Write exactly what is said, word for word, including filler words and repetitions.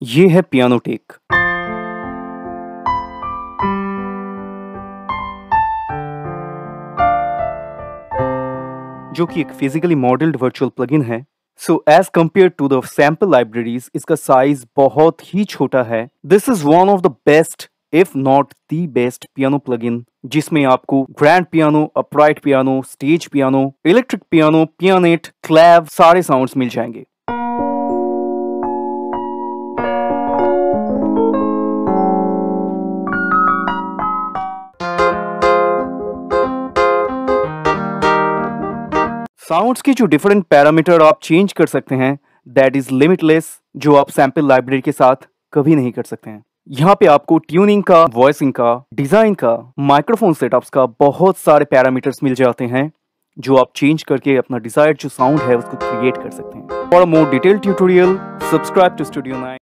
ये है piano take. जो कि एक फिजिकली मॉडल्ड वर्चुअल प्लगइन है। So as compared to the sample libraries, इसका साइज बहुत ही छोटा है। This is one of the best if not the best piano plugin, जिसमें आपको grand piano, upright piano, stage piano, electric piano, pianet, clav सारे sounds मिल जाएंगे। Sounds की जो डिफरेंट पैरामीटर आप चेंज कर सकते हैं, दैट इज लिमिटलेस, जो आप सैंपल लाइब्रेरी के साथ कभी नहीं कर सकते हैं। यहाँ पे आपको ट्यूनिंग का, वॉइसिंग का, डिजाइन का, माइक्रोफोन सेटअप्स का बहुत सारे पैरामीटर्स मिल जाते हैं, जो आप चेंज करके अपना डिजायर्ड जो साउंड है उसको क्रिएट कर सकते हैं। For more detail tutorial, subscribe to studio nine.